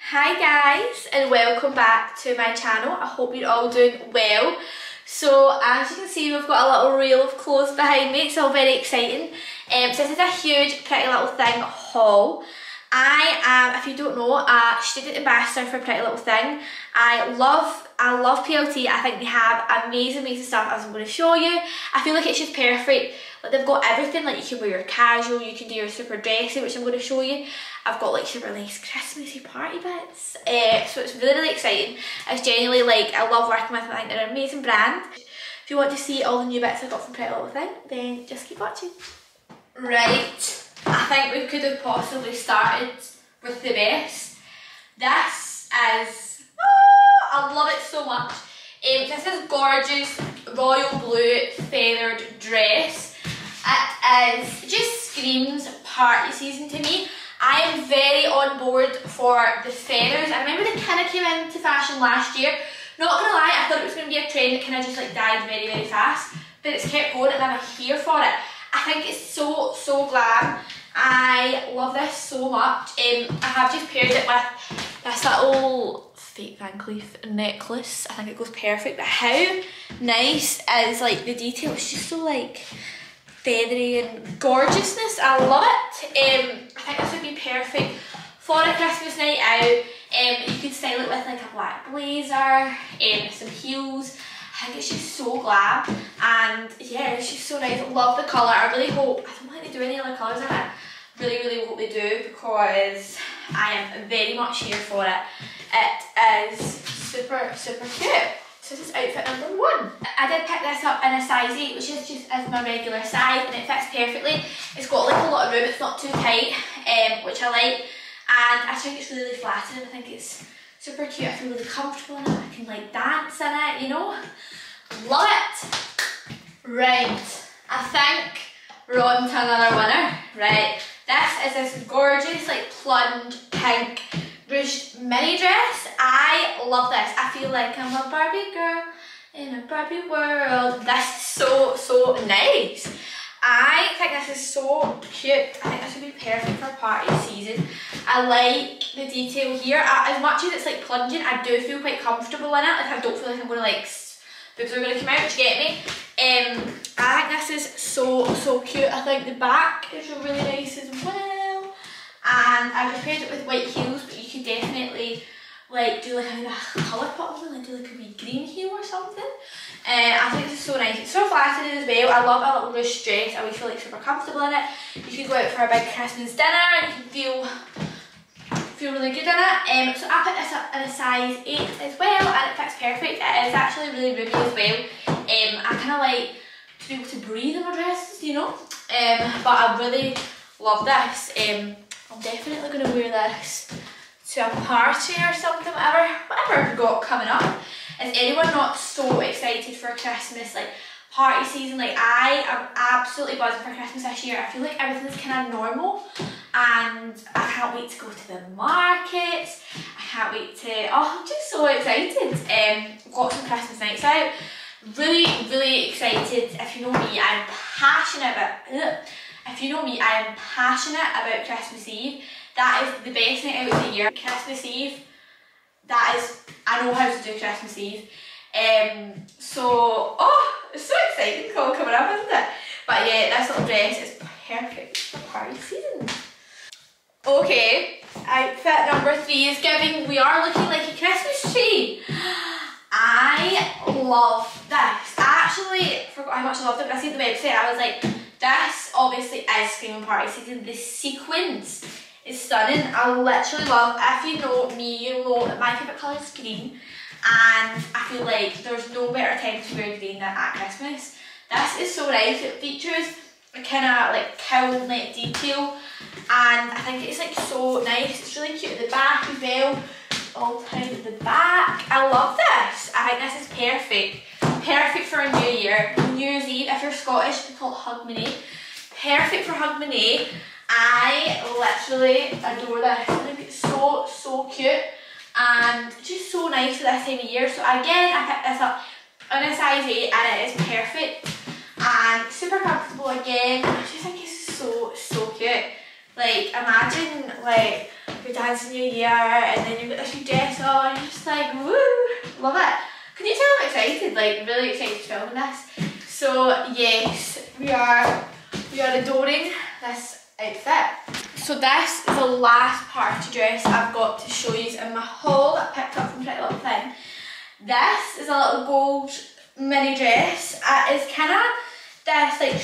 Hi guys, and welcome back to my channel. I hope you're all doing well. So as you can see, we've got a little reel of clothes behind me. It's all very exciting. So this is a huge Pretty Little Thing haul. I am, if you don't know, a student ambassador for Pretty Little Thing. I love PLT. I think they have amazing stuff, as I'm going to show you. I feel like it's just perfect. Like, they've got everything. Like, you can wear your casual, you can do your super dressy, which I'm going to show you. I've got like super nice Christmassy party bits. So it's really exciting. It's genuinely like, I love working with them. I think they're an amazing brand. If you want to see all the new bits I got from Pretty Little Thing, then just keep watching. Right, I think we could have possibly started with the best. This is, I love it so much. This is gorgeous royal blue feathered dress. It is, just screams party season to me. I am very on board for the feathers. I remember they kind of came into fashion last year. Not gonna lie, I thought it was gonna be a trend that kind of just like died very fast, but it's kept going and I'm here for it. I think it's so glam. I love this so much. I have just paired it with this little fake Van Cleef necklace. I think it goes perfect, but how nice is like the detail? It's just so like feathery and gorgeousness. I love it. I think this would be perfect for a Christmas night out. You could style it with like a black blazer, some heels. I think it's just so glam, and yeah, it's just so nice. I love the colour. I really hope, I don't think they do any other colours in it. Really hope they do, because I am very much here for it. It is super cute. So this is outfit number 1. I did pick this up in a size 8, which is just as my regular size, and it fits perfectly. It's got like a lot of room, it's not too tight, which I like, and I think it's really flattering. I think it's super cute. I feel really comfortable in it. I can like dance in it, you know. Love it. Right, I think we're on to another winner. Right, this is this gorgeous like plunge pink ruched mini dress. I love this. I feel like I'm a Barbie girl in a Barbie world. This is so nice. I think this is so cute. I think this would be perfect for party season. I like the detail here. As much as it's like plunging, I do feel quite comfortable in it. Like, I don't feel like I'm gonna like, boobs are gonna come out, do you get me? I think this is so cute. I think the back is really nice as well. And I just paired it with white heels, but you could definitely like do like a colour pop, like do like a wee green heel or something. I think this is so nice. It's so flattering as well. I love a little ruched dress. I would feel like super comfortable in it. You could go out for a big Christmas dinner. You can feel really good in it. So I put this up in a size 8 as well, and it fits perfect. It is actually really roomy as well. I kind of like to be able to breathe in my dresses, you know. But I really love this. I'm definitely going to wear this to a party or something, whatever we've got coming up. Is anyone not so excited for Christmas, like party season? Like, I am absolutely buzzing for Christmas this year. I feel like everything's kind of normal, and I can't wait to go to the markets. I can't wait to, I'm just so excited. Got some Christmas nights out. Really excited. If you know me, I'm passionate about If you know me, I am passionate about Christmas Eve. That is the best night out of the year. Christmas Eve, I know how to do Christmas Eve. So, it's so exciting. It's all coming up, isn't it? But yeah, this little dress is perfect for party season. Okay, outfit number 3 is giving, we are looking like a Christmas tree. I love this. I actually forgot how much I loved it, but I see the website, I was like, this obviously is screaming party season. The sequins is stunning. I literally love, if you know me, you know that my favourite colour is green, and I feel like there's no better time to wear green than at Christmas. This is so nice. It features a kind of like cowl neck detail, and I think it's like so nice. It's really cute at the back as well. All tied at the back. I love this. I think this is perfect. Perfect for a new year. New Year's Eve, if you're Scottish, we call it Hogmanay. Perfect for Hogmanay. I literally adore this. I think it's so cute and just so nice for this time of year. So again, I picked this up in a size 8, and it is perfect and super comfortable again. I just think it's so cute. Like, imagine like you're dancing your year and then you've got this new dress on, you're just like, woo, love it. Can you tell I'm excited, like really excited to film this. So yes, we are adoring this outfit. So this is the last party dress I've got to show you in my haul that I picked up from Pretty Little Thing. This is a little gold mini dress. It is kind of this like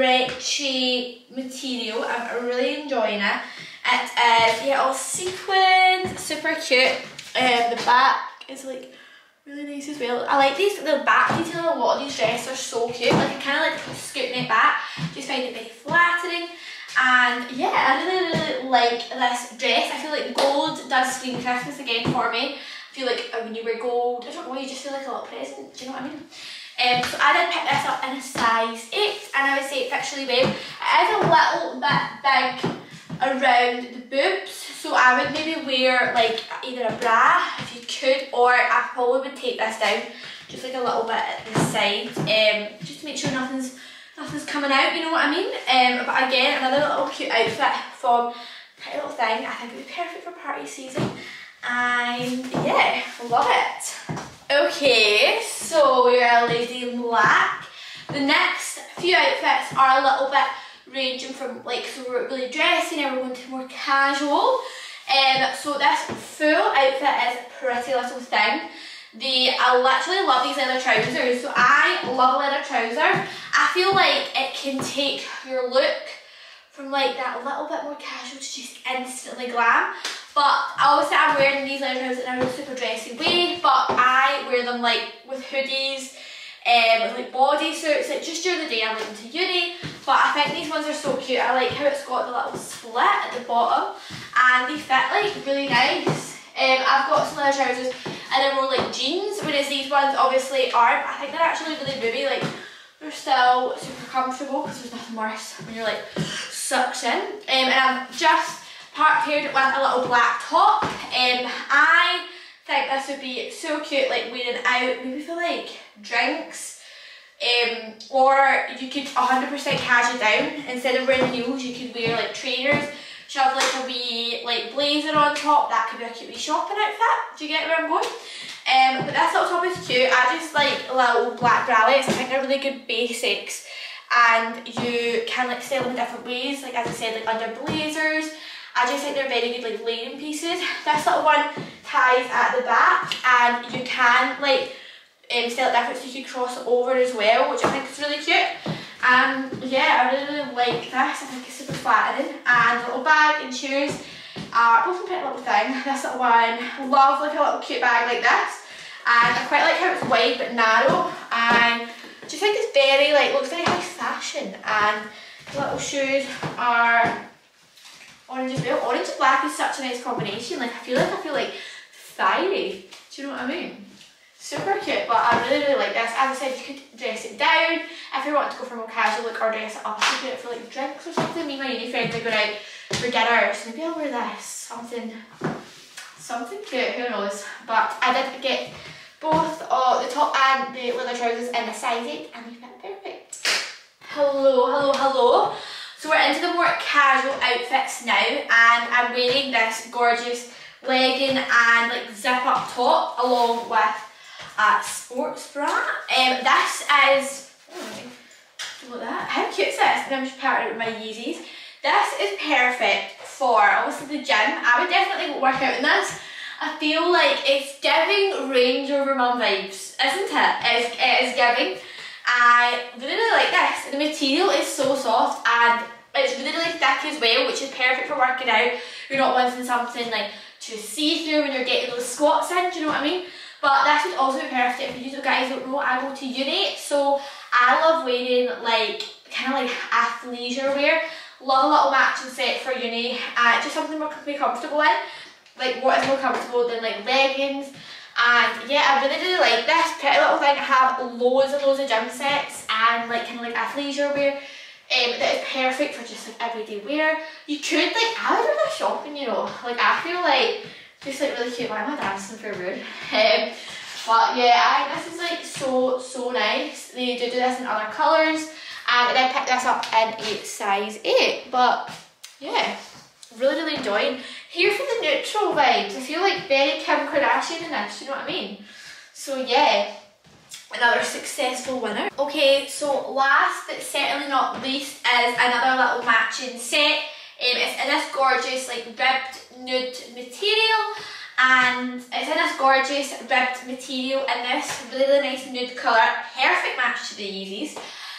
stretchy material. I'm really enjoying it. It is all sequins, super cute. The back is like really nice as well. I like the back detail on a lot of these dresses are so cute. Like I kind of like scooting it back, just find it very flattering. And yeah, I really like this dress. I feel like gold does scream Christmas again for me. I feel like when you wear gold, I don't know, you just feel like a little present, do you know what I mean? So I did pick this up in a size 8 and I would say it fits really well. It is a little bit big around the boobs, so I would maybe wear like either a bra if you could, or I probably would take this down just like a little bit at the side, just to make sure nothing's coming out, you know what I mean? But again, another little cute outfit from Pretty Little Thing. I think it would be perfect for party season, and yeah, love it. Okay, so we are a lady in black. The next few outfits are a little bit ranging from like, so we're really dressy and we're going to more casual. So this full outfit is Pretty Little Thing. I literally love these leather trousers. So I love a leather trouser. I feel like it can take your look from like that little bit more casual to just instantly glam. But obviously I'm wearing these leather trousers in a really super dressy way, but I wear them like with hoodies, with like bodysuits, like just during the day I'm going to uni. But I think these ones are so cute. I like how it's got the little split at the bottom and they fit like really nice. I've got some leather trousers and they're more like jeans, whereas these ones obviously aren't. I think they're actually really booby, like they're still super comfortable because there's nothing worse when you're like sucked in. And I've just paired it with a little black top. I think this would be so cute, like wearing out maybe for like drinks. Or you could 100% cash it down. Instead of wearing heels, you could wear like trainers, shove like a wee like blazer on top. That could be a cute wee shopping outfit. Do you get where I'm going? But this little top is cute. I just like little black bralettes. I think they're really good basics, and you can like style them in different ways. Like as I said, like under blazers. I just think they're very good like layering pieces. This little one ties at the back, and you can like style it different, so you can cross it over as well, which I think is really cute. Yeah, I really like this. I think it's super flattering. And the little bag and shoes are both a Pretty Little Thing. This little one, love like a little cute bag like this. And I quite like how it's wide but narrow. And I just think it's very like, looks very high fashion. And the little shoes are orange as well. Orange and black is such a nice combination. Like I feel like fiery. Do you know what I mean? Super cute, but I really like this. As I said, you could dress it down if you want to go for more casual look, or dress it up if you do it for like drinks or something. Me and my uni friends are going out for dinner, so maybe I'll wear this. Something cute, who knows. But I did get both the top and the leather trousers in a size 8 and they fit perfect. Hello. So we're into the more casual outfits now, and I'm wearing this gorgeous legging and like zip up top along with a sports bra. This is, look at that, how cute is this? And I'm just pairing it with my Yeezys. This is perfect for obviously the gym. I would definitely work out in this. I feel like it's giving Range Rover Mum vibes, isn't it? It is giving. I really like this. The material is so soft and it's really thick as well, which is perfect for working out. You're not wanting something like to see through when you're getting those squats in, do you know what I mean? But this would also be perfect if you guys don't know, I go to uni, so I love wearing like kind of like athleisure wear. Love a little matching set for uni, just something more to be comfortable in. Like what is more comfortable than like leggings. And yeah, I really like this Pretty Little Thing. I have loads of gym sets and like kind of like athleisure wear that is perfect for just like everyday wear. You could like, I would do this shopping, you know, like I feel like just like really cute. Why am I dancing for rude? But yeah, this is like so nice. They do this in other colours, and I picked this up in a size 8. But yeah, really enjoying. here for the neutral vibes. I feel like very Kim Kardashian in this, you know what I mean? So yeah, another successful winner. Okay, so last but certainly not least is another little matching set. It's in this gorgeous like ribbed nude material, and it's in this gorgeous ribbed material in this really nice nude colour. Perfect match to the Yeezys.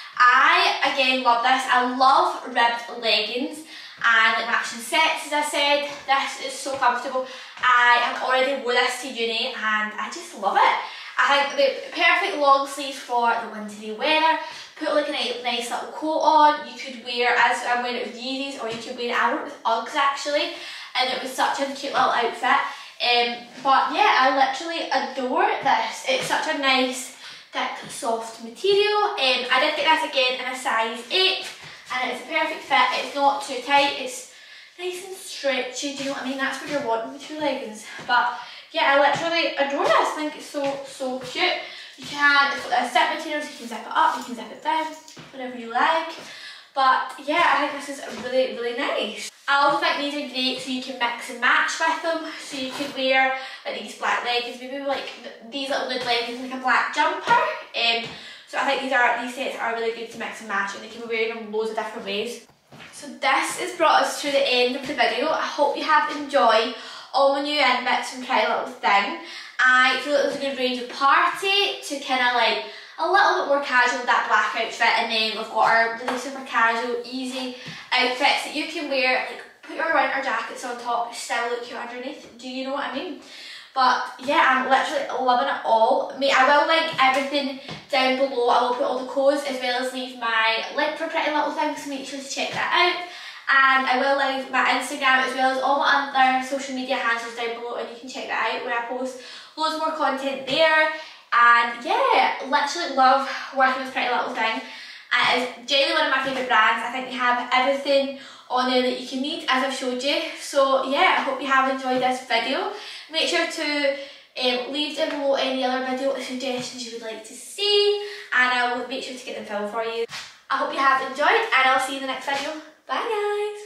I again love this. I love ribbed leggings and like matching sets, as I said. This is so comfortable. I have already wore this to uni and I just love it. I think the perfect long sleeves for the wintry weather. Put like a nice little coat on. You could wear, as I'm wearing it with Yeezys, or you could wear it, I wore it with Uggs actually, and it was such a cute little outfit. But yeah, I literally adore this. It's such a nice, thick, soft material. I did get this again in a size 8, and it's a perfect fit. It's not too tight, it's nice and stretchy, do you know what I mean? That's what you're wanting with your leggings. But yeah, I literally adore this. I think it's so cute. You can, it's got zip materials, you can zip it up, you can zip it down, whatever you like. But yeah, I think this is really nice. I also think these are great so you can mix and match with them. So you could wear like these black leggings, maybe like these little nude leggings and like a black jumper. So I think these sets are really good to mix and match, and they can be wearing them loads of different ways. So this has brought us to the end of the video. I hope you have enjoyed all my new in bits from Pretty Little Thing. I feel like there's a good range of party to kind of like a little bit more casual with that black outfit, and then we've got our really super casual, easy outfits that you can wear, like put your winter jackets on top, still look cute underneath. Do you know what I mean? But yeah, I'm literally loving it all. I will link everything down below. I will put all the codes as well as leave my link for Pretty Little Thing, so make sure to check that out. And I will leave my Instagram as well as all my other social media handles down below, and you can check that out where I post loads more content there. And yeah, literally love working with Pretty Little Thing. It is genuinely one of my favourite brands. I think they have everything on there that you can need, as I've showed you. So yeah, I hope you have enjoyed this video. Make sure to leave down below any other video suggestions you would like to see, and I will make sure to get them filmed for you. I hope you have enjoyed, and I'll see you in the next video. Bye guys!